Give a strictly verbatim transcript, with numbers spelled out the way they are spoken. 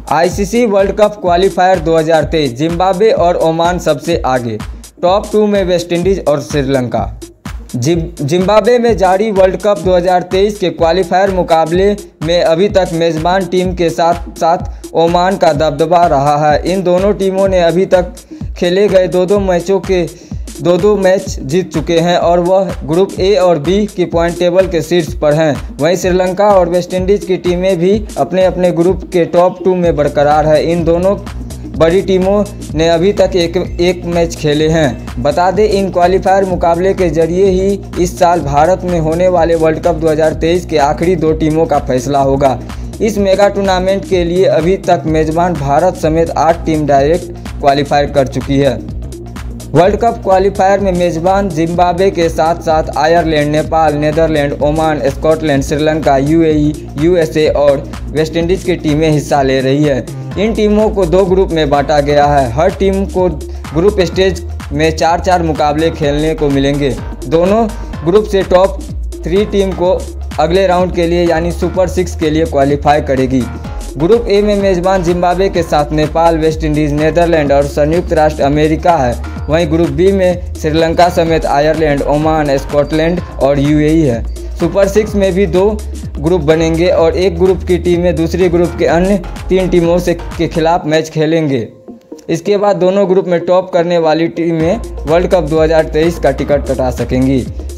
ICC world cup qualifier दो हज़ार तेईस, जिम्बाब्वे और ओमान सबसे आगे। टॉप टू में वेस्टइंडीज और श्रीलंका। जिम्बाब्वे में जारी वर्ल्ड कप दो हज़ार तेईस के क्वालीफायर मुकाबले में अभी तक मेज़बान टीम के साथ साथ ओमान का दबदबा रहा है। इन दोनों टीमों ने अभी तक खेले गए दो दो मैचों के दो दो मैच जीत चुके हैं और वह ग्रुप ए और बी की पॉइंट टेबल के शीर्ष पर हैं। वहीं श्रीलंका और वेस्टइंडीज़ की टीमें भी अपने अपने ग्रुप के टॉप टू में बरकरार है। इन दोनों बड़ी टीमों ने अभी तक एक एक मैच खेले हैं। बता दें, इन क्वालीफायर मुकाबले के जरिए ही इस साल भारत में होने वाले वर्ल्ड कप दो हज़ार तेईस के आखिरी दो टीमों का फैसला होगा। इस मेगा टूर्नामेंट के लिए अभी तक मेज़बान भारत समेत आठ टीम डायरेक्ट क्वालीफाई कर चुकी है। वर्ल्ड कप क्वालीफायर में मेज़बान जिम्बाब्वे के साथ साथ Ireland, Nepal, Netherlands, Oman, Scotland, Sri Lanka, UAE, USA और वेस्टइंडीज़ की टीमें हिस्सा ले रही है। इन टीमों को दो ग्रुप में बांटा गया है। हर टीम को ग्रुप स्टेज में चार चार मुकाबले खेलने को मिलेंगे। दोनों ग्रुप से टॉप थ्री टीम को अगले राउंड के लिए यानी सुपर सिक्स के लिए क्वालीफाई करेगी। ग्रुप ए में मेज़बान जिम्बाब्वे के साथ नेपाल, वेस्टइंडीज़, नीदरलैंड और संयुक्त राष्ट्र अमेरिका है। वहीं ग्रुप बी में श्रीलंका समेत आयरलैंड, ओमान, स्कॉटलैंड और यूएई है। सुपर सिक्स में भी दो ग्रुप बनेंगे और एक ग्रुप की टीमें दूसरे ग्रुप के अन्य तीन टीमों से के खिलाफ मैच खेलेंगे। इसके बाद दोनों ग्रुप में टॉप करने वाली टीमें वर्ल्ड कप दो हज़ार तेईस का टिकट कटा सकेंगी।